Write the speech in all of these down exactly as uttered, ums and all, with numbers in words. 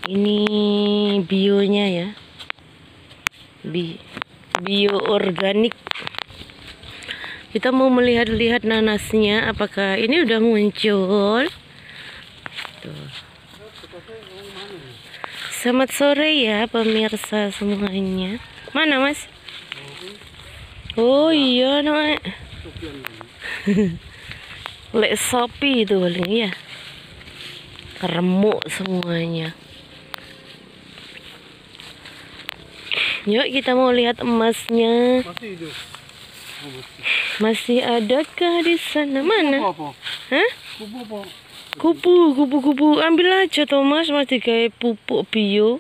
Ini bionya ya, Bi bio organik. Kita mau melihat-lihat nanasnya, apakah ini udah muncul. Tuh. Selamat sore ya pemirsa semuanya. Mana mas? Oh iya nak. Lek sopi itu paling ya. Remuk semuanya. Yuk kita mau lihat emasnya. Masih hidup. Masih adakah di sana? Mana? Apa? Hah? Kupu apa? Kupu, kupu, kupu. Ambil aja Thomas, masih kayak pupuk bio.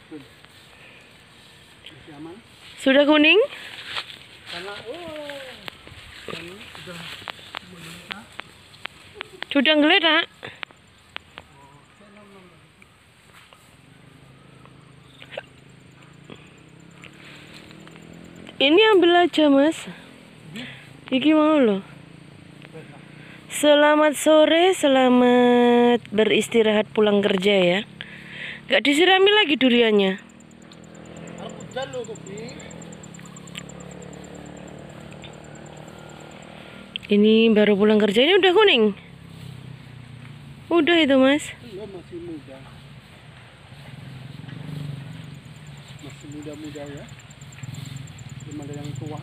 Masih aman? Sudah kuning? Karena oh, ini sudah menyita. Sudah ngeledak? Ini ambil aja mas. Iki mau loh. Selamat sore, selamat beristirahat pulang kerja ya. Gak disirami lagi duriannya. Hujan loh kopi. Ini baru pulang kerja, ini udah kuning. Udah itu mas. Belum, masih muda. Masih muda-muda ya. Belum ada yang tua.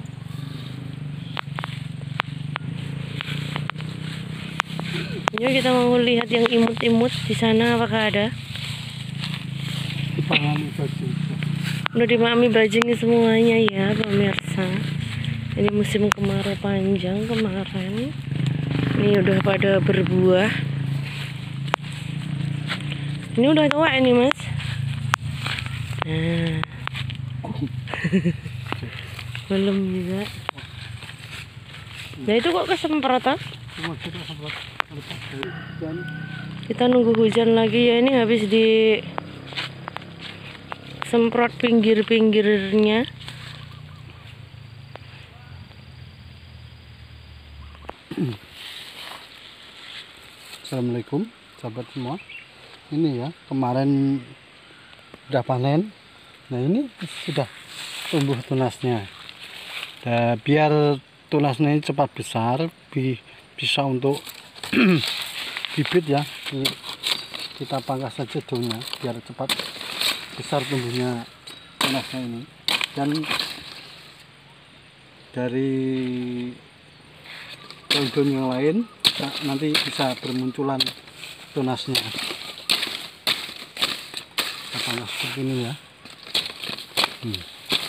Yuk kita mau lihat yang imut-imut di sana, apakah ada? Dipahami bajing. Udah dimami bajing semuanya ya pemirsa. Ini musim kemarau panjang kemarin. Ini udah pada berbuah. Ini udah tua ini mas. Nah. Belum juga. Nah itu kok kesemprot ah? Kita nunggu hujan lagi ya, ini habis di semprot pinggir-pinggirnya. Assalamualaikum sahabat semua. Ini ya kemarin udah panen. Nah ini sudah tumbuh tunasnya. Dan biar tunasnya ini cepat besar, bi bisa untuk bibit ya. Kita pangkas saja daunnya biar cepat besar tumbuhnya tunasnya ini. Dan dari daun-daun yang lain nanti bisa bermunculan tunasnya. Kita pangkas seperti ini ya. Hmm.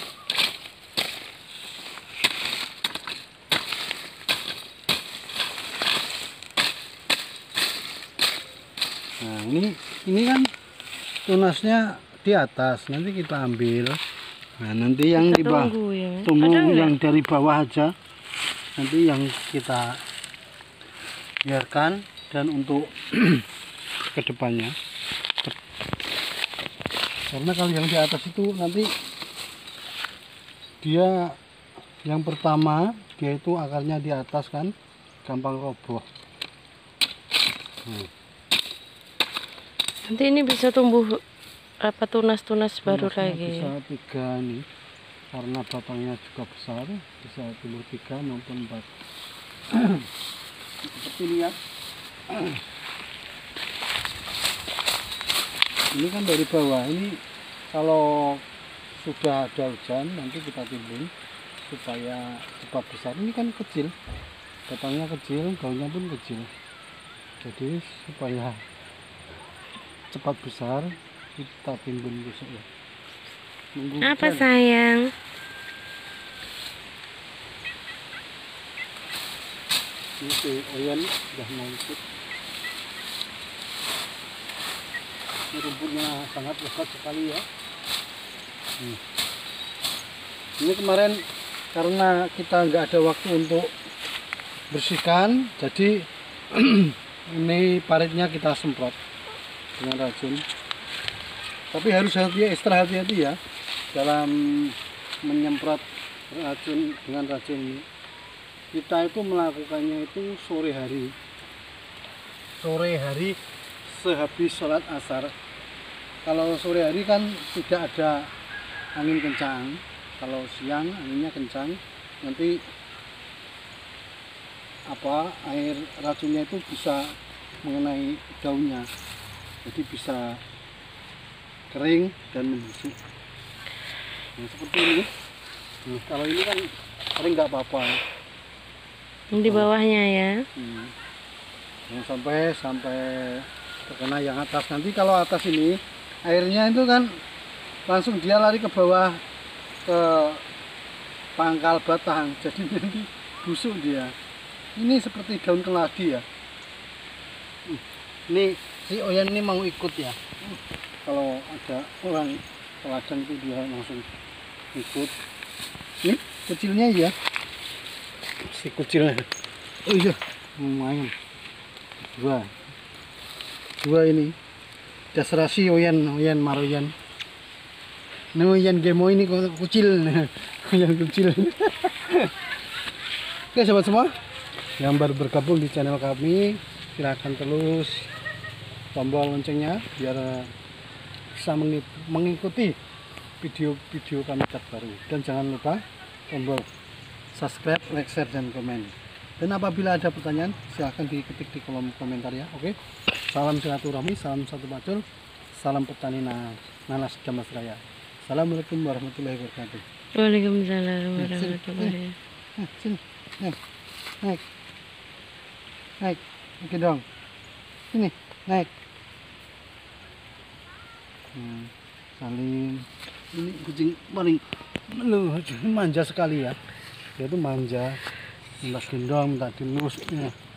Nah ini ini kan tunasnya di atas, nanti kita ambil. Nah nanti yang di bawah ya, tumbuh yang dari bawah aja, nanti yang kita biarkan. Dan untuk kedepannya, karena kalau yang di atas itu nanti dia yang pertama dia itu akarnya di atas kan gampang roboh. Hmm. Nanti ini bisa tumbuh apa tunas-tunas baru Tunasnya lagi. Bisa tiga nih, karena batangnya juga besar, bisa tumbuh tiga maupun empat. Seperti lihat, ini kan dari bawah. Ini kalau sudah ada hujan nanti kita timbun supaya cepat besar. Ini kan kecil, batangnya kecil, daunnya pun kecil. Jadi supaya cepat besar kita timbun besok ya. Nunggu Apa hujan. sayang? Ini si Oyan sudah mau ikut. Ini rumputnya sangat lebat sekali ya. Hmm. Ini kemarin karena kita nggak ada waktu untuk bersihkan, jadi ini paritnya kita semprot dengan racun. Tapi harus hati ekstra hati-hati ya dalam menyemprot racun dengan racun ini. Kita itu melakukannya itu sore hari, sore hari sehabis sholat asar. kalau sore hari kan tidak ada angin kencang. Kalau siang anginnya kencang, nanti apa air racunnya itu bisa mengenai daunnya, jadi bisa kering dan membusuk. Nah, seperti ini. Nah, kalau ini kan kering nggak apa-apa. Yang di bawahnya ya. Hmm. Yang sampai sampai terkena yang atas. Nanti kalau atas ini airnya itu kan langsung dia lari ke bawah ke pangkal batang, jadi nanti busuk dia. Ini seperti daun keladi ya. Ini si Oyen ini mau ikut ya. Kalau ada orang ke ladang itu dia langsung ikut. Ini kecilnya ya, si kecilnya. Oh iya, main dua, dua ini. Dasrasi Oyen, Oyen Maroyen. Nah, Oyen Gemo ini kecil, Oyen kecil. Oke sobat semua, yang baru bergabung di channel kami, silahkan terus tombol loncengnya biar bisa mengikuti video-video kami terbaru. Dan jangan lupa tombol subscribe, like, share, dan komen. Dan apabila ada pertanyaan, silahkan diketik di kolom komentar ya. Oke. Salam silaturahmi, salam satu pacul, salam petani nanas Damas Raya. Assalamualaikum warahmatullahi wabarakatuh. Waalaikumsalam warahmatullahi wabarakatuh. Nah, sini, naik, naik, naik, oke dong, sini, naik. Hmm, salim. Ini kucing paling lu manja sekali ya. Dia tuh manja, minta gendong, minta dilus. Ya.